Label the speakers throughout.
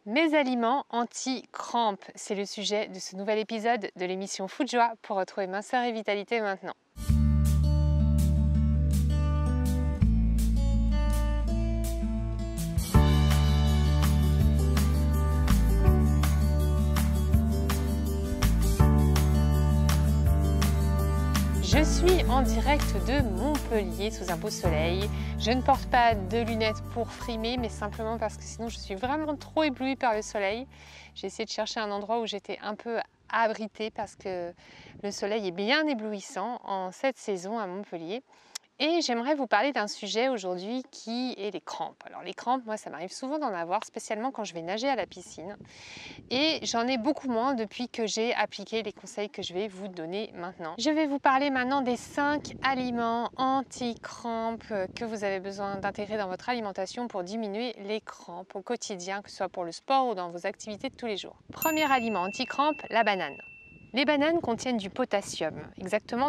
Speaker 1: Mes aliments anti-crampes, c'est le sujet de ce nouvel épisode de l'émission Food Joie pour retrouver minceur et vitalité maintenant. Je suis en direct de Montpellier sous un beau soleil. Je ne porte pas de lunettes pour frimer, mais simplement parce que sinon je suis vraiment trop éblouie par le soleil. J'ai essayé de chercher un endroit où j'étais un peu abritée parce que le soleil est bien éblouissant en cette saison à Montpellier. Et j'aimerais vous parler d'un sujet aujourd'hui qui est les crampes. Alors les crampes, moi ça m'arrive souvent d'en avoir, spécialement quand je vais nager à la piscine. Et j'en ai beaucoup moins depuis que j'ai appliqué les conseils que je vais vous donner maintenant. Je vais vous parler maintenant des 5 aliments anti-crampes que vous avez besoin d'intégrer dans votre alimentation pour diminuer les crampes au quotidien, que ce soit pour le sport ou dans vos activités de tous les jours. Premier aliment anti-crampes, la banane. Les bananes contiennent du potassium, exactement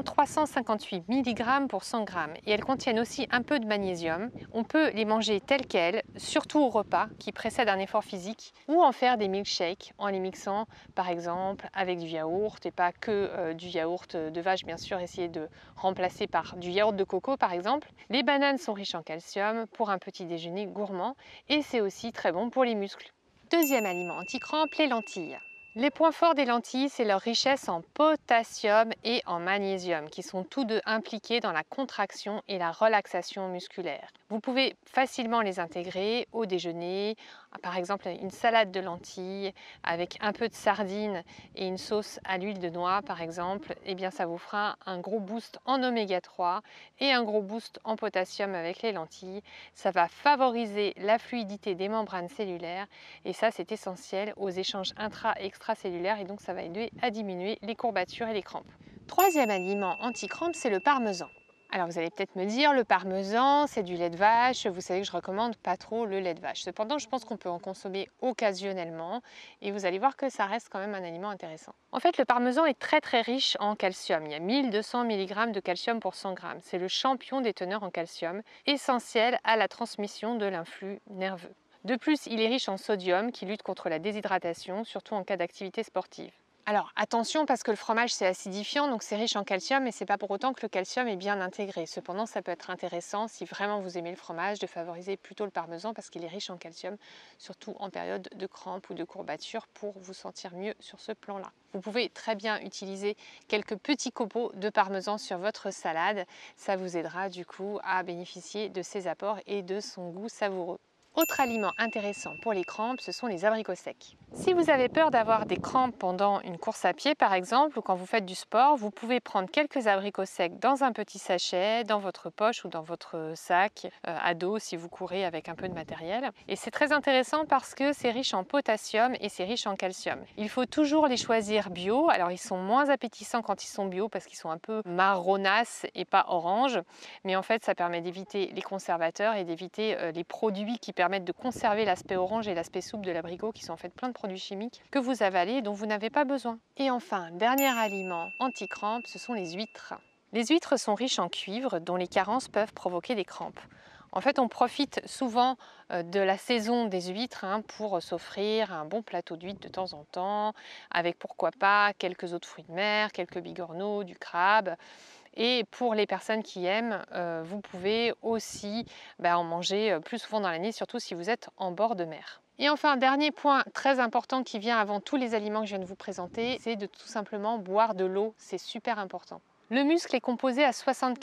Speaker 1: 358 mg pour 100 g, et elles contiennent aussi un peu de magnésium. On peut les manger telles quelles, surtout au repas qui précède un effort physique, ou en faire des milkshakes en les mixant par exemple avec du yaourt, et pas que du yaourt de vache bien sûr, essayer de remplacer par du yaourt de coco par exemple. Les bananes sont riches en calcium pour un petit déjeuner gourmand, et c'est aussi très bon pour les muscles. Deuxième aliment anti-crampes, les lentilles. Les points forts des lentilles, c'est leur richesse en potassium et en magnésium, qui sont tous deux impliqués dans la contraction et la relaxation musculaire. Vous pouvez facilement les intégrer au déjeuner, par exemple une salade de lentilles avec un peu de sardines et une sauce à l'huile de noix par exemple, et bien ça vous fera un gros boost en oméga 3 et un gros boost en potassium avec les lentilles. Ça va favoriser la fluidité des membranes cellulaires et ça c'est essentiel aux échanges extracellulaires et donc ça va aider à diminuer les courbatures et les crampes. Troisième aliment anti-crampes, c'est le parmesan. Alors vous allez peut-être me dire, le parmesan c'est du lait de vache, vous savez que je recommande pas trop le lait de vache. Cependant je pense qu'on peut en consommer occasionnellement et vous allez voir que ça reste quand même un aliment intéressant. En fait le parmesan est très riche en calcium, il y a 1200 mg de calcium pour 100 g. C'est le champion des teneurs en calcium, essentiel à la transmission de l'influx nerveux. De plus il est riche en sodium qui lutte contre la déshydratation, surtout en cas d'activité sportive. Alors attention parce que le fromage c'est acidifiant donc c'est riche en calcium mais c'est pas pour autant que le calcium est bien intégré. Cependant ça peut être intéressant si vraiment vous aimez le fromage de favoriser plutôt le parmesan parce qu'il est riche en calcium surtout en période de crampes ou de courbatures pour vous sentir mieux sur ce plan-là. Vous pouvez très bien utiliser quelques petits copeaux de parmesan sur votre salade. Ça vous aidera du coup à bénéficier de ses apports et de son goût savoureux. Autre aliment intéressant pour les crampes, ce sont les abricots secs. Si vous avez peur d'avoir des crampes pendant une course à pied par exemple ou quand vous faites du sport, vous pouvez prendre quelques abricots secs dans un petit sachet, dans votre poche ou dans votre sac à dos si vous courez avec un peu de matériel. Et c'est très intéressant parce que c'est riche en potassium et c'est riche en calcium. Il faut toujours les choisir bio. Alors ils sont moins appétissants quand ils sont bio parce qu'ils sont un peu marronasses et pas orange. Mais en fait ça permet d'éviter les conservateurs et d'éviter les produits qui permettent de conserver l'aspect orange et l'aspect souple de l'abricot qui sont en fait plein de produits chimiques que vous avalez et dont vous n'avez pas besoin. Et enfin, dernier aliment anti-crampes, ce sont les huîtres. Les huîtres sont riches en cuivre dont les carences peuvent provoquer des crampes. En fait, on profite souvent de la saison des huîtres pour s'offrir un bon plateau d'huîtres de temps en temps, avec pourquoi pas quelques autres fruits de mer, quelques bigorneaux, du crabe. Et pour les personnes qui aiment, vous pouvez aussi en manger plus souvent dans l'année, surtout si vous êtes en bord de mer. Et enfin, dernier point très important qui vient avant tous les aliments que je viens de vous présenter, c'est de tout simplement boire de l'eau, c'est super important. Le muscle est composé à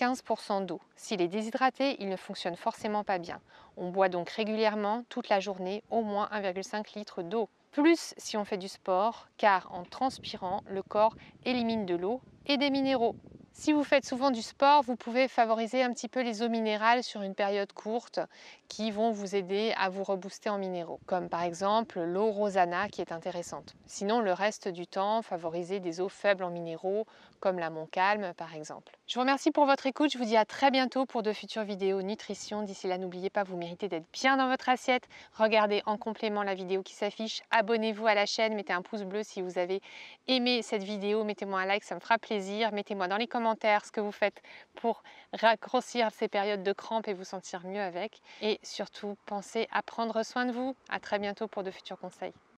Speaker 1: 75% d'eau. S'il est déshydraté, il ne fonctionne forcément pas bien. On boit donc régulièrement, toute la journée, au moins 1,5 litre d'eau. Plus si on fait du sport, car en transpirant, le corps élimine de l'eau et des minéraux. Si vous faites souvent du sport, vous pouvez favoriser un petit peu les eaux minérales sur une période courte qui vont vous aider à vous rebooster en minéraux, comme par exemple l'eau Rosana qui est intéressante. Sinon, le reste du temps, favoriser des eaux faibles en minéraux, comme la Montcalm par exemple. Je vous remercie pour votre écoute, je vous dis à très bientôt pour de futures vidéos nutrition. D'ici là, n'oubliez pas, vous méritez d'être bien dans votre assiette. Regardez en complément la vidéo qui s'affiche, abonnez-vous à la chaîne, mettez un pouce bleu si vous avez aimé cette vidéo, mettez-moi un like, ça me fera plaisir, mettez-moi dans les commentaires commentaire ce que vous faites pour raccourcir ces périodes de crampes et vous sentir mieux avec. Et surtout, pensez à prendre soin de vous. À très bientôt pour de futurs conseils.